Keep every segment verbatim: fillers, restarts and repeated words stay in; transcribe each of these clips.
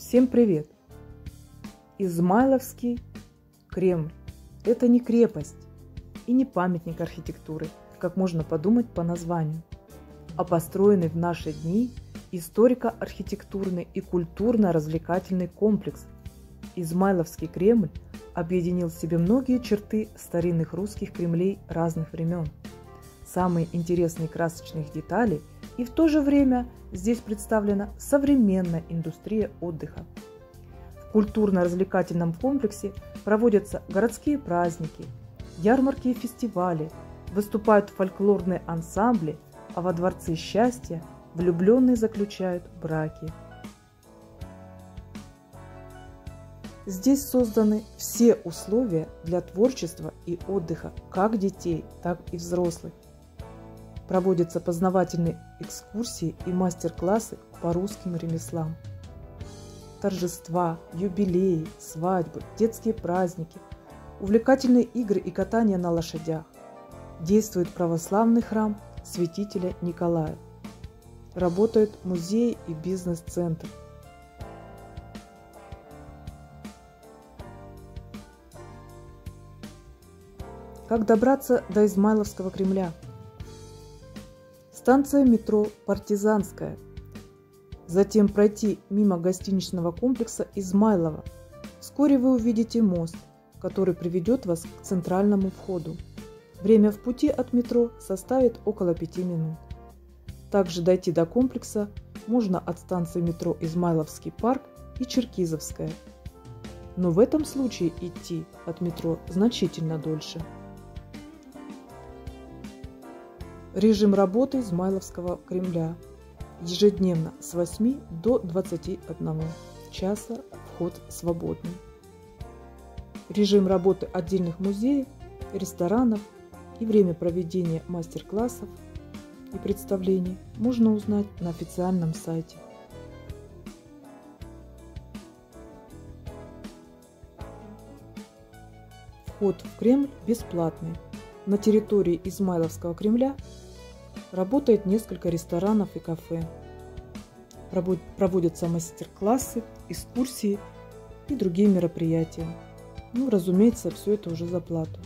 Всем привет! Измайловский Кремль – это не крепость и не памятник архитектуры, как можно подумать по названию, а построенный в наши дни историко-архитектурный и культурно-развлекательный комплекс. Измайловский Кремль объединил в себе многие черты старинных русских кремлей разных времен, самые интересные красочных детали, и в то же время здесь представлена современная индустрия отдыха. В культурно-развлекательном комплексе проводятся городские праздники, ярмарки и фестивали, выступают фольклорные ансамбли, а во Дворце счастья влюбленные заключают браки. Здесь созданы все условия для творчества и отдыха как детей, так и взрослых. Проводятся познавательные экскурсии и мастер-классы по русским ремеслам. Торжества, юбилеи, свадьбы, детские праздники, увлекательные игры и катание на лошадях. Действует православный храм святителя Николая. Работают музеи и бизнес-центр. Как добраться до Измайловского Кремля? Станция метро Партизанская. Затем пройти мимо гостиничного комплекса Измайлово. Вскоре вы увидите мост, который приведет вас к центральному входу. Время в пути от метро составит около пяти минут. Также дойти до комплекса можно от станции метро Измайловский парк и Черкизовская. Но в этом случае идти от метро значительно дольше. Режим работы Измайловского Кремля. Ежедневно с восьми до двадцати одного часа, вход свободный. Режим работы отдельных музеев, ресторанов и время проведения мастер-классов и представлений можно узнать на официальном сайте. Вход в Кремль бесплатный. На территории Измайловского Кремля работает несколько ресторанов и кафе. Проводятся мастер-классы, экскурсии и другие мероприятия. Ну, разумеется, все это уже за плату.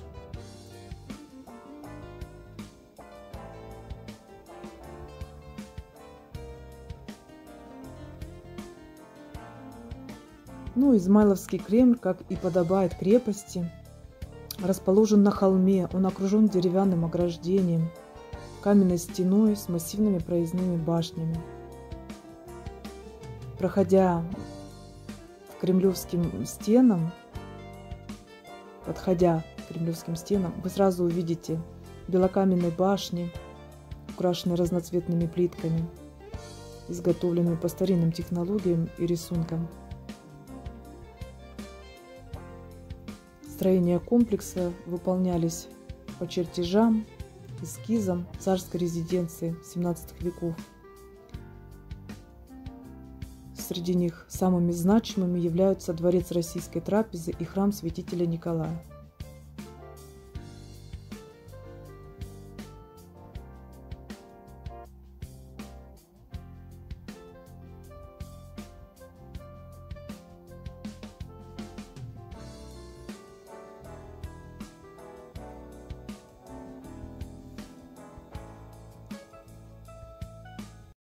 Ну, Измайловский Кремль, как и подобает крепости, расположен на холме, он окружен деревянным ограждением, каменной стеной с массивными проездными башнями. Проходя к кремлевским стенам, подходя к кремлевским стенам, вы сразу увидите белокаменные башни, украшенные разноцветными плитками, изготовленными по старинным технологиям и рисункам. Строения комплекса выполнялись по чертежам, эскизам царской резиденции семнадцатых веков. Среди них самыми значимыми являются Дворец Российской трапезы и храм святителя Николая.